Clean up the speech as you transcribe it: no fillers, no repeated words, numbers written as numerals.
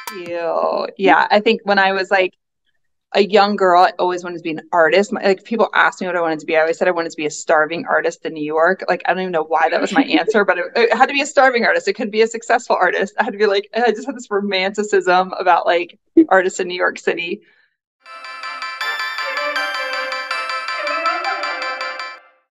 You. Yeah, I think when I was like a young girl, I always wanted to be an artist. Like people asked me what I wanted to be. I always said I wanted to be a starving artist in New York. Like I don't even know why that was my answer, but it had to be a starving artist. It couldn't be a successful artist. I had to be like I just had this romanticism about like artists in New York City.